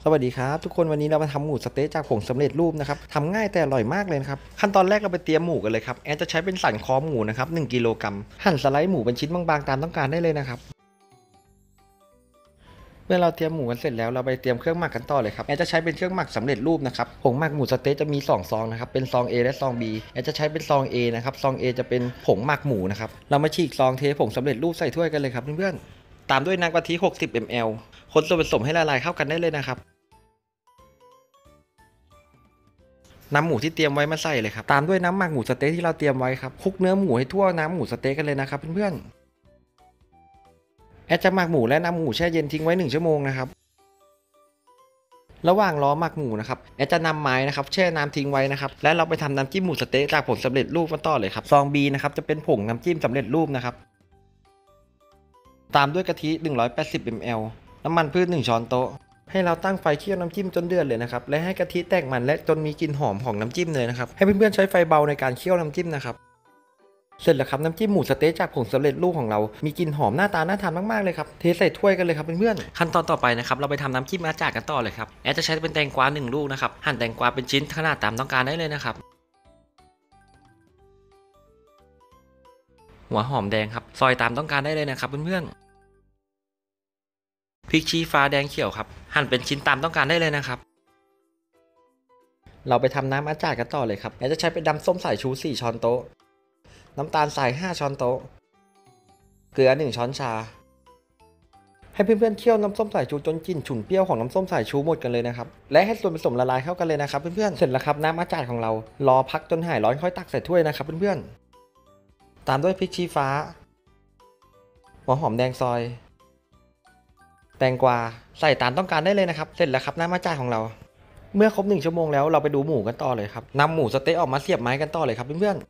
สวัสดีครับทุกคนวันนี้เรามาทำหมูสะเต๊ะจากผงสำเร็จรูปนะครับทำง่ายแต่อร่อยมากเลยนะครับขั้นตอนแรกเราไปเตรียมหมูกันเลยครับแอนจะใช้เป็นสันคอหมูนะครับ1กิโลกรัมหั่นสไลด์หมูเป็นชิ้นบางๆตามต้องการได้เลยนะครับเมื่อเราเตรียมหมูกันเสร็จแล้วเราไปเตรียมเครื่องหมักกันต่อเลยครับแอนจะใช้เป็นเครื่องหมักสำเร็จรูปนะครับผงหมักหมูสะเต๊ะจะมี2ซองนะครับเป็นซอง A และซอง B แอนจะใช้เป็นซอง A นะครับซอง A จะเป็นผงหมักหมูนะครับเรามาฉีกซองเทผงสำเร็จรูปใส่ถ้วยกันเลยครับเพื่อนๆตามด้วยน้ำกะทิ60 ml คนส่วนผสมให้ละลายเข้ากันได้เลยนะครับนำหมูที่เตรียมไว้มาใส่เลยครับตามด้วยน้ำหมักหมูสเต๊กที่เราเตรียมไว้ครับคลุกเนื้อหมูให้ทั่วน้ำหมูสเต๊กกันเลยนะครับเพื่อนๆแอดจะหมักหมูและนำหมูแช่เย็นทิ้งไว้1 ชั่วโมงนะครับระหว่างรอหมักหมูนะครับแอดจะนำไม้นะครับแช่น้ำทิ้งไว้นะครับและเราไปทำน้ำจิ้มหมูสเต๊กจากผงสำเร็จรูปกันต่อเลยครับซองบีนะครับจะเป็นผงน้ำจิ้มสำเร็จรูปนะครับตามด้วยกะทิ180 ml น้ำมันพืช1 ช้อนโต๊ะให้เราตั้งไฟเคี่ยวน้ำจิ้มจนเดือดเลยนะครับและให้กะทิแตกมันและจนมีกลิ่นหอมของน้ำจิ้มเลยนะครับให้เพื่อนๆใช้ไฟเบาในการเคี่ยวน้ำจิ้มนะครับเสร็จแล้วครับน้ำจิ้มหมูสะเต๊ะจากผงสำเร็จรูปของเรามีกลิ่นหอมหน้าตาน่าทานมากๆเลยครับเทใส่ถ้วยกันเลยครับเพื่อนๆขั้นตอนต่อไปนะครับเราไปทำน้ำจิ้มอาจารย์กันต่อเลยครับแอดจะใช้เป็นแตงกวา1 ลูกนะครับหั่นแตงกวาเป็นชิ้นขนาดตามต้องการได้เลยนะครับหัวหอมแดงครับซอยตามต้องการได้เลยนะครับเพื่อนๆพริกชี้ฟ้าแดงเขียวครับหั่นเป็นชิ้นตามต้องการได้เลยนะครับเราไปทำน้ำอาจารย์กันต่อเลยครับแอดจะใช้เป็นน้ำส้มสายชู4 ช้อนโต๊ะน้ำตาลทราย5 ช้อนโต๊ะเกลือ1 ช้อนชาให้เพื่อนๆเคี่ยวน้ำส้มสายชูจนกลิ่นฉุนเปรี้ยวของน้ำส้มสายชูหมดกันเลยนะครับและให้ส่วนผสมละลายเข้ากันเลยนะครับเพื่อนๆเสร็จแล้วครับน้ำอาจารย์ของเรารอพักจนหายร้อนค่อยตักใส่ถ้วยนะครับเพื่อนๆตามด้วยพริกชี้ฟ้าหัวหอมแดงซอยแตงกวาใส่ตามต้องการได้เลยนะครับเสร็จแล้วครับน้ำอาจารย์ของเราเมื่อครบ1 ชั่วโมงแล้วเราไปดูหมูกันต่อเลยครับนำหมูสเต๊ะออกมาเสียบไม้กันต่อเลยครับเพื่อน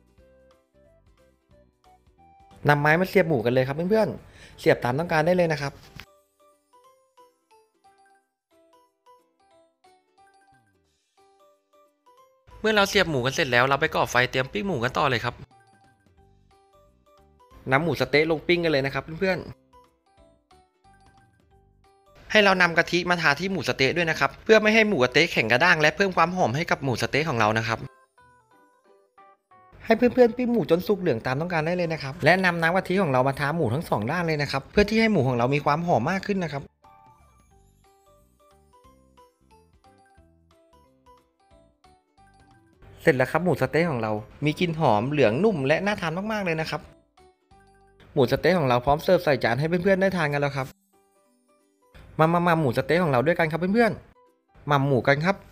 ๆนำไม้มาเสียบหมูกันเลยครับเพื่อนๆเสียบตามต้องการได้เลยนะครับเมื่อเราเสียบหมูกันเสร็จแล้วเราไปก่อไฟเตรียมปิ้งหมูกันต่อเลยครับนำหมูสเต๊ะลงปิ้งกันเลยนะครับเพื่อนๆให้เรานำกะทิมาทาที่หมูสเต๊ะด้วยนะครับเพื่อไม่ให้หมูสเต๊ะแข็งกระด้างและเพิ่มความหอมให้กับหมูสเต๊ะของเรานะครับให้เพื่อนๆปิ้งหมูจนสุกเหลืองตามต้องการได้เลยนะครับและนำน้ำกะทิของเรามาทาหมูทั้ง2 ด้านเลยนะครับเพื่อที่ให้หมูของเรามีความหอมมากขึ้นนะครับเสร็จแล้วครับหมูสเต๊ะของเรามีกลิ่นหอมเหลืองนุ่มและน่าทานมากๆเลยนะครับหมูสเต๊ะของเราพร้อมเสิร์ฟใส่จานให้เพื่อนๆได้ทานกันแล้วครับมาหมูสเต๊ะของเราด้วยกันครับเพื่อนๆหม่ำหมูกันครับ